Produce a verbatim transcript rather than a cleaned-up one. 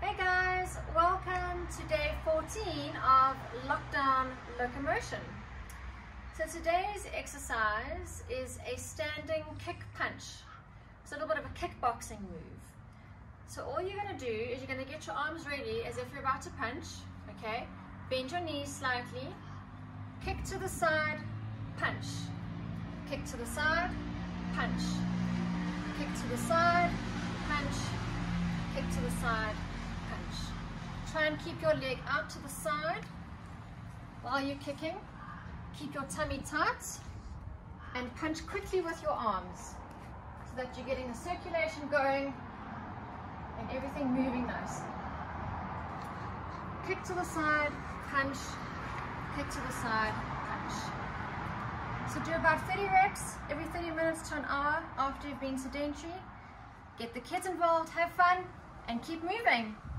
Hey guys, welcome to day fourteen of Lockdown Locomotion. So today's exercise is a standing kick punch. It's a little bit of a kickboxing move. So all you're going to do is you're going to get your arms ready as if you're about to punch, okay? Bend your knees slightly, kick to the side, punch. Kick to the side, punch. Kick to the side, punch. Kick to the side, punch. Try and keep your leg out to the side while you're kicking. Keep your tummy tight and punch quickly with your arms so that you're getting the circulation going and everything moving nicely. Kick to the side, punch. Kick to the side, punch. So do about thirty reps every thirty minutes to an hour after you've been sedentary. Get the kids involved, have fun, and keep moving.